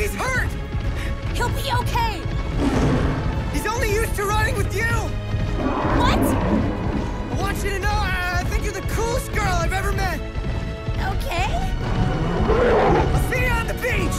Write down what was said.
He's hurt! He'll be okay! He's only used to running with you! What? I want you to know I think you're the coolest girl I've ever met! Okay. I'll see you on the beach!